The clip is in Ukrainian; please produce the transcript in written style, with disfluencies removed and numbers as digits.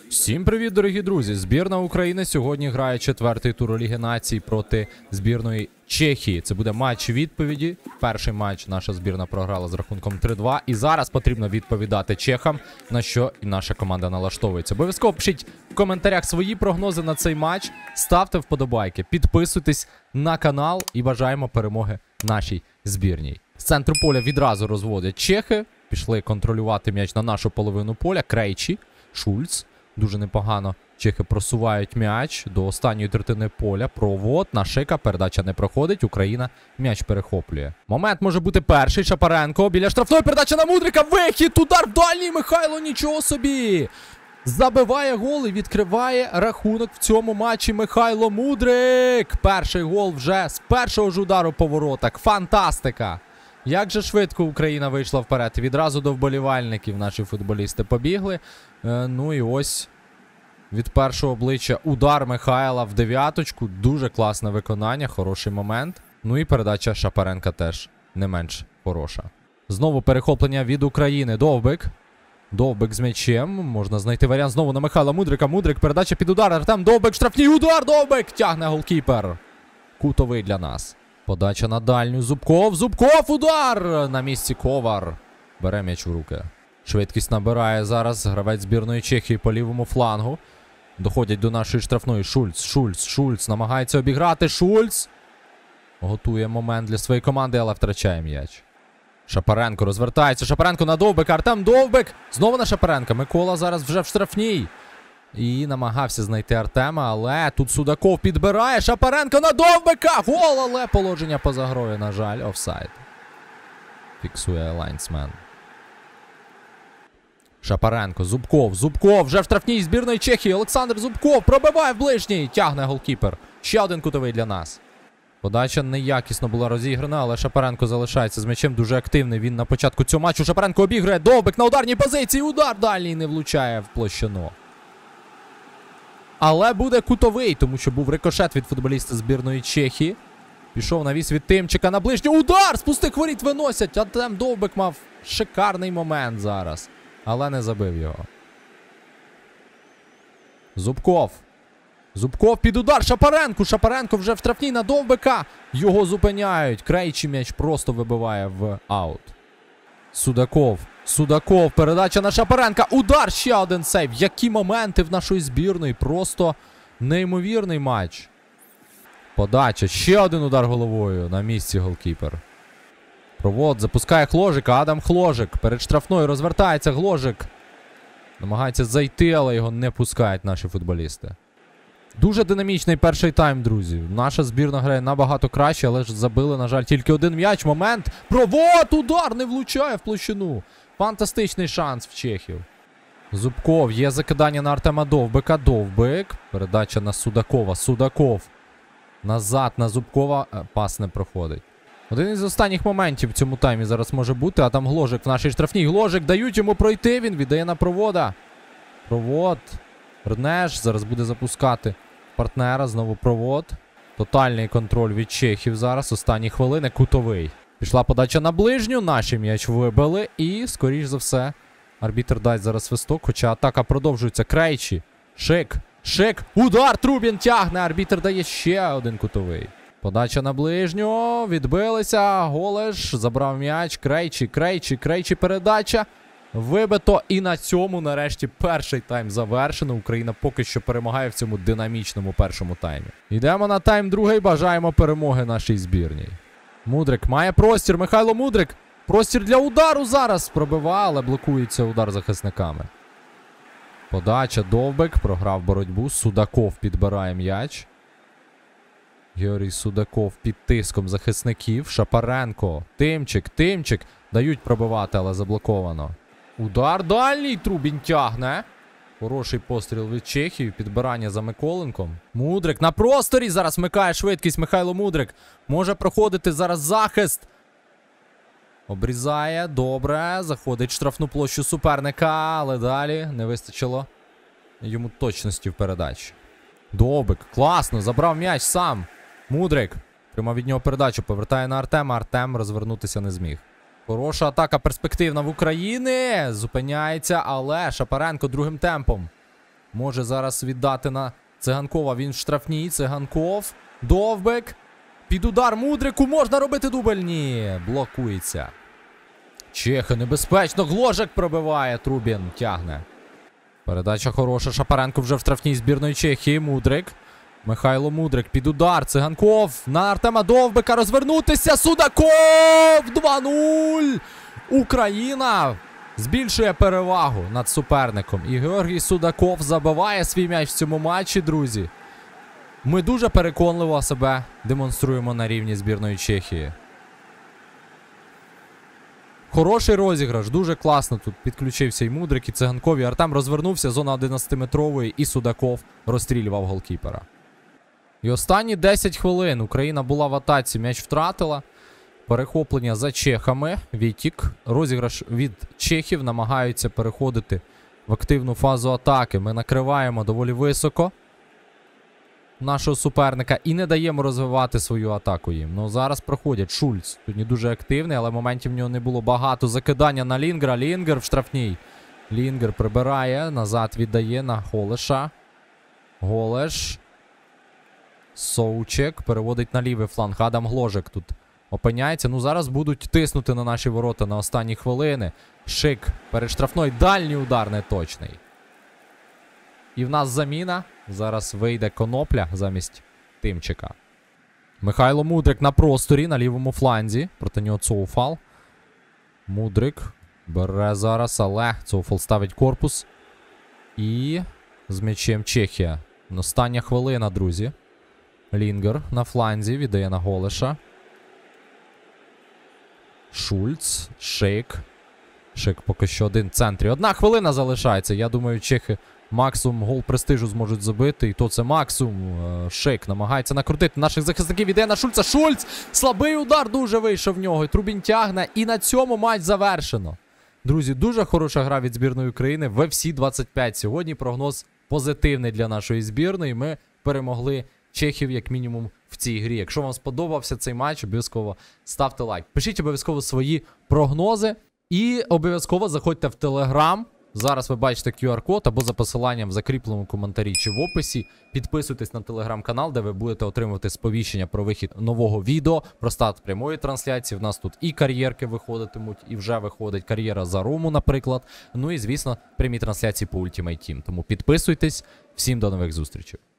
Всім привіт, дорогі друзі! Збірна України сьогодні грає четвертий тур Ліги Націй проти збірної Чехії. Це буде матч відповіді. Перший матч наша збірна програла з рахунком 3-2. І зараз потрібно відповідати чехам, на що і наша команда налаштовується. Обов'язково пишіть в коментарях свої прогнози на цей матч. Ставте вподобайки, підписуйтесь на канал і бажаємо перемоги нашій збірній. З центру поля відразу розводять чехи. Пішли контролювати м'яч на нашу половину поля. Крейчі, Шульц. Дуже непогано чехи просувають м'яч до останньої третини поля. Провод на Шика. Передача не проходить. Україна м'яч перехоплює. Момент може бути перший. Шапаренко біля штрафної. Передача на Мудрика. Вихід. Удар в дальній. Михайло, нічого собі. Забиває гол і відкриває рахунок в цьому матчі Михайло Мудрик. Перший гол вже з першого ж удару по воротах. Фантастика. Як же швидко Україна вийшла вперед. Відразу до вболівальників наші футболісти побігли. Ну і ось від першого обличчя удар Михайла в дев'яточку. Дуже класне виконання, хороший момент. Ну і передача Шапаренка теж не менш хороша. Знову перехоплення від України. Довбик. Довбик з м'ячем. Можна знайти варіант знову на Михайла Мудрика. Мудрик, передача під удар. Артем Довбик, штрафний удар. Довбик тягне голкіпер. Кутовий для нас. Подача на дальню. Зубков. Зубков. Удар! На місці Ковар. Бере м'яч в руки. Швидкість набирає зараз гравець збірної Чехії по лівому флангу. Доходять до нашої штрафної. Шульц намагається обіграти. Шульц. Готує момент для своєї команди, але втрачає м'яч. Шапаренко розвертається. Шапаренко на Довбика. Артем Довбик. Знову на Шапаренка. Микола зараз вже в штрафній. І намагався знайти Артема, але тут Судаков підбирає. Шапаренко на Довбика. Гол, але положення поза грою, на жаль, офсайд. Фіксує лайнсмен. Шапаренко, Зубков вже в штрафній збірної Чехії. Олександр Зубков пробиває в ближній. Тягне голкіпер. Ще один кутовий для нас. Подача неякісно була розіграна, але Шапаренко залишається з м'ячем. Дуже активний він на початку цього матчу. Шапаренко обіграє. Довбик на ударній позиції. Удар дальній не влучає в площину. Але буде кутовий, тому що був рикошет від футболіста збірної Чехії. Пішов навіс від Тимчика на ближню. Удар! З пустих воріт виносять. Артем Довбик мав шикарний момент зараз. Але не забив його. Зубков під удар. Шапаренко вже в штрафній на Довбика. Його зупиняють. Крейчі м'яч просто вибиває в аут. Судаков. Передача на Шапаренка. Удар. Ще один сейв. Які моменти в нашої збірної. Просто неймовірний матч. Подача. Ще один удар головою. На місці голкіпер. Провод. Запускає Хложика. Адам Хложик. Перед штрафною розвертається Хложик. Намагається зайти, але його не пускають наші футболісти. Дуже динамічний перший тайм, друзі. Наша збірна грає набагато краще, але ж забили, на жаль, тільки один м'яч. Момент. Провод! Удар! Не влучає в площину. Фантастичний шанс в чехів. Зубков. Є закидання на Артема Довбика. Довбик. Передача на Судакова. Судаков. Назад на Зубкова. Пас не проходить. Один із останніх моментів в цьому таймі зараз може бути. А там Гложик в нашій штрафній. Гложик, дають йому пройти. Він віддає на Провода. Провод. Рнеш зараз буде запускати партнера. Знову Провод. Тотальний контроль від чехів зараз. Останні хвилини. Кутовий. Пішла подача на ближню. Наші м'яч вибили. І, скоріш за все, арбітр дасть зараз свисток. Хоча атака продовжується. Крейчі. Шик. Удар. Трубін тягне. Арбітр дає ще один кутовий. Подача на ближню. Відбилися. Голеш. Забрав м'яч. Крейчі. Передача. Вибито. І на цьому, нарешті, перший тайм завершено. Україна поки що перемагає в цьому динамічному першому таймі. Йдемо на тайм другий. Бажаємо перемоги нашій збірній. Мудрик має простір. Михайло Мудрик. Простір для удару зараз. Пробиває, але блокується удар захисниками. Подача. Довбик. Програв боротьбу. Судаков підбирає м'яч. Георгій Судаков під тиском захисників. Шапаренко. Тимчик. Дають пробивати, але заблоковано. Удар дальній. Трубін тягне. Хороший постріл від Чехії. Підбирання за Миколенком. Мудрик на просторі. Зараз вмикає швидкість Михайло Мудрик. Може проходити зараз захист. Обрізає. Добре. Заходить в штрафну площу суперника. Але далі не вистачило йому точності в передачі. Довбик. Класно. Забрав м'яч сам. Мудрик. Прямо від нього передачу. Повертає на Артема. Артем розвернутися не зміг. Хороша атака перспективна в Україні. Зупиняється, але Шапаренко другим темпом. Може зараз віддати на Циганкова. Він в штрафній. Циганков. Довбик. Під удар Мудрику. Можна робити дубль? Ні. Блокується. Чехи небезпечно. Гложек пробиває. Трубін тягне. Передача хороша. Шапаренко вже в штрафній збірної Чехії. Мудрик. Михайло Мудрик під удар. Циганков на Артема Довбика. Розвернутися. Судаков! 2-0! Україна збільшує перевагу над суперником. І Георгій Судаков забиває свій м'яч в цьому матчі, друзі. Ми дуже переконливо себе демонструємо на рівні збірної Чехії. Хороший розіграш, дуже класно тут підключився і Мудрик, і Циганков, і Артем розвернувся, зона 11-метрової, і Судаков розстрілював голкіпера. І останні 10 хвилин Україна була в атаці, м'яч втратила. Перехоплення за чехами, відтік. Розіграш від чехів, намагаються переходити в активну фазу атаки. Ми накриваємо доволі високо нашого суперника і не даємо розвивати свою атаку їм. Ну зараз проходять. Шульц тут не дуже активний, але моментів в нього не було багато. Закидання на Лінгера. Лінгер в штрафній. Лінгер прибирає, назад віддає на Голеша. Голеш. Соучек переводить на лівий фланг. Адам Гложек тут опиняється. Ну зараз будуть тиснути на наші ворота на останні хвилини. Шик перед штрафною. Дальній удар неточний. І в нас заміна. Зараз вийде Конопля замість Тимчика. Михайло Мудрик на просторі, на лівому фланзі. Проти нього Цоуфал. Мудрик бере зараз, але Цоуфал ставить корпус. І з м'ячем Чехія. Остання хвилина, друзі. Лінгер на фланзі, віддає на Голеша. Шульц, Шик. Шик поки що один в центрі. 1 хвилина залишається. Я думаю, чехи максимум гол престижу зможуть забити. І то це максимум. Шик намагається накрутити наших захисників. Іде на Шульца. Шульц! Слабий удар дуже вийшов в нього. І Трубін тягне. І на цьому матч завершено. Друзі, дуже хороша гра від збірної України. В FC 25. Сьогодні прогноз позитивний для нашої збірної. Ми перемогли чехів, як мінімум, в цій грі. Якщо вам сподобався цей матч, обов'язково ставте лайк. Пишіть обов'язково свої прогнози. І обов'язково заходьте в Телеграм. Зараз ви бачите QR-код або за посиланням в закріпленому коментарі чи в описі. Підписуйтесь на телеграм-канал, де ви будете отримувати сповіщення про вихід нового відео, про старт прямої трансляції. В нас тут і кар'єрки виходитимуть, і вже виходить кар'єра за Рому, наприклад. Ну і, звісно, прямі трансляції по Ultimate Team. Тому підписуйтесь. Всім до нових зустрічей.